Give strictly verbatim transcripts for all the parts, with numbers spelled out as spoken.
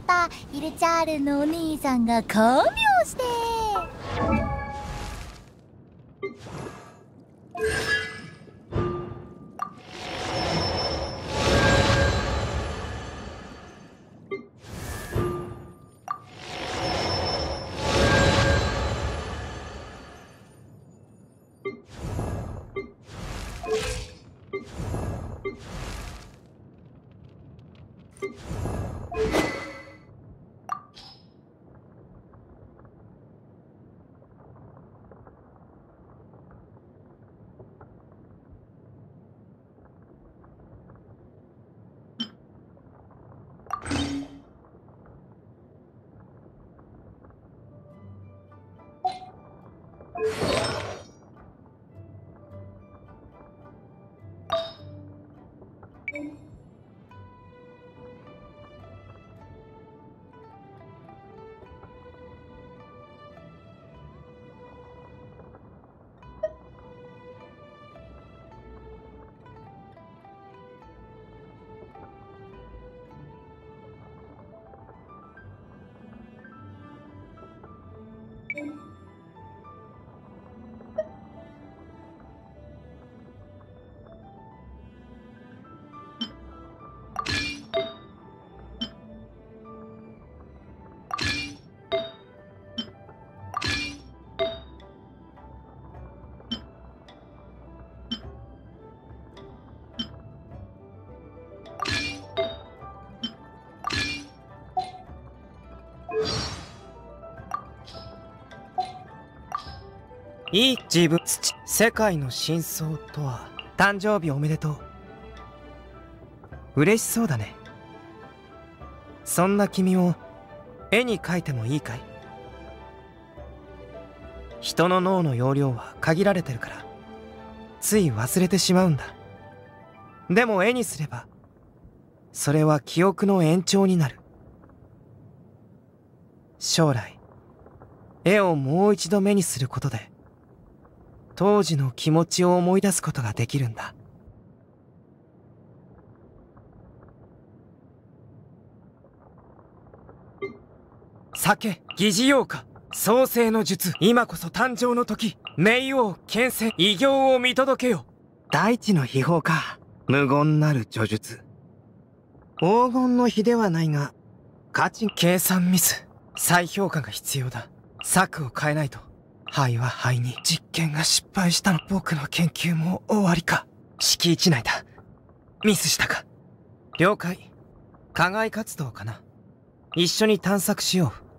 たイルチャールのお兄さんが看病して。 いい自分土世界の真相とは。誕生日おめでとう。嬉しそうだね。そんな君を絵に描いてもいいかい？人の脳の容量は限られてるからつい忘れてしまうんだ。でも絵にすればそれは記憶の延長になる。将来絵をもう一度目にすることで当時の気持ちを思い出すことができるんだ。酒、疑似妖化、創世の術、今こそ誕生の時。冥王、剣戦、偉業を見届けよ。大地の秘宝か。無言なる叙述。黄金の比ではないが、価値、計算ミス。再評価が必要だ。策を変えないと。灰は灰に。実験が失敗したの。僕の研究も終わりか。敷地内だ。ミスしたか。了解。課外活動かな。一緒に探索しよう。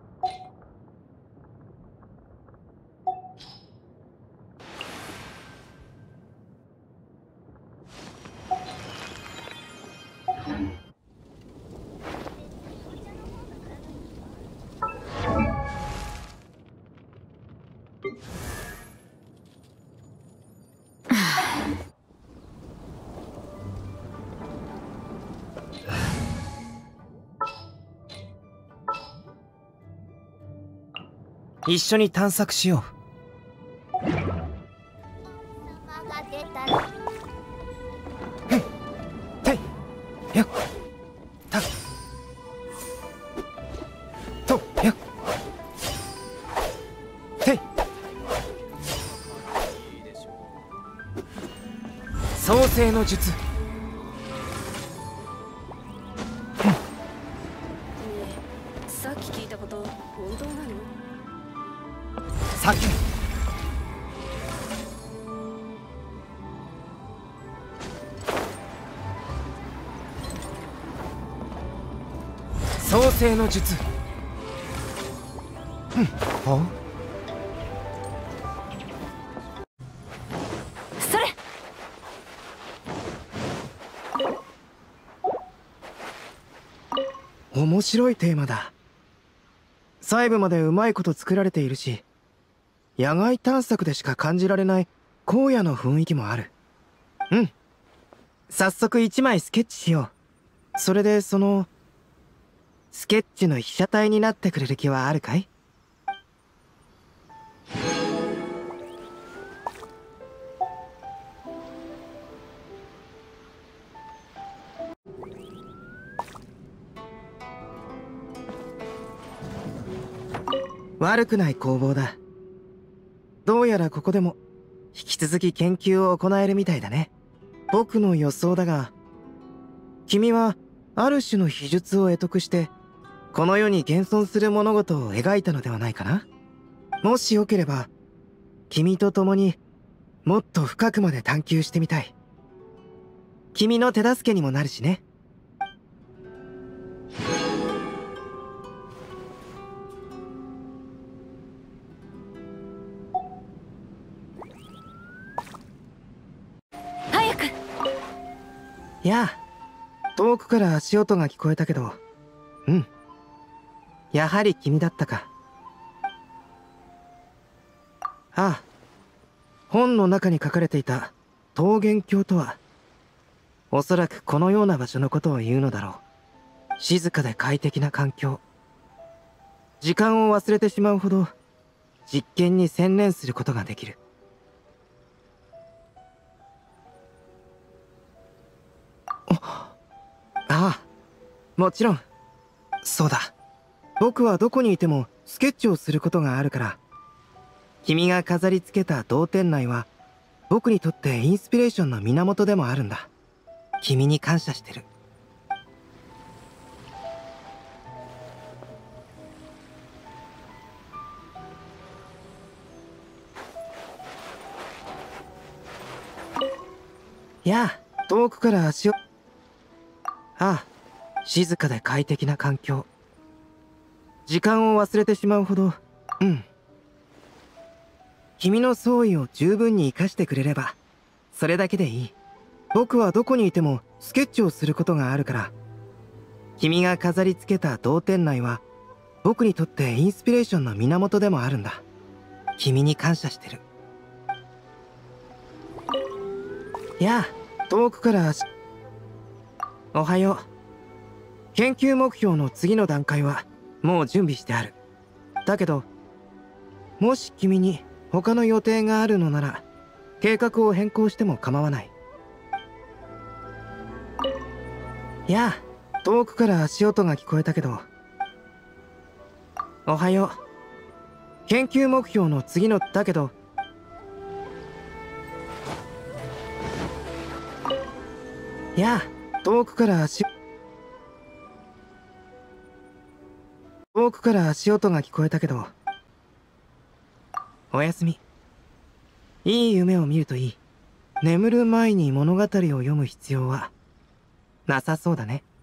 一緒に探索しよう。へっ、てい、やっ、た、と、やっ、てい。創世の術。 さっき聞いたこと本当なの？ 酒。創世の術。うん、お？ それ。 面白いテーマだ。細部までうまいこと作られているし、野外探索でしか感じられない荒野の雰囲気もある。うん。早速一枚スケッチしよう。それでそのスケッチの被写体になってくれる気はあるかい？ 悪くない工房だ。どうやらここでも引き続き研究を行えるみたいだね。僕の予想だが、君はある種の秘術を得得してこの世に現存する物事を描いたのではないかな。もしよければ君と共にもっと深くまで探求してみたい。君の手助けにもなるしね。 早く。 やあ、遠くから足音が聞こえたけど、うん、やはり君だったか。ああ、本の中に書かれていた桃源郷とはおそらくこのような場所のことを言うのだろう。静かで快適な環境、時間を忘れてしまうほど実験に専念することができる。ああ、もちろん。そうだ、僕はどこにいてもスケッチをすることがあるから、君が飾り付けた同店内は僕にとってインスピレーションの源でもあるんだ。君に感謝してる。やあ、遠くから足を。ああ、静かで快適な環境、時間を忘れてしまうほど、うん。君の創意を十分に生かしてくれればそれだけでいい。僕はどこにいてもスケッチをすることがあるから、君が飾り付けた同店内は僕にとってインスピレーションの源でもあるんだ。君に感謝してる。やあ、遠くから足。おはよう。研究目標の次の段階はもう準備してある。だけどもし君に他の予定があるのなら計画を変更しても構わない。やあ、遠くから足音が聞こえたけど。おはよう。研究目標の次のだけどやあ、遠くから足遠くから足音が聞こえたけど。おやすみ。いい夢を見るといい。眠る前に物語を読む必要はなさそうだね。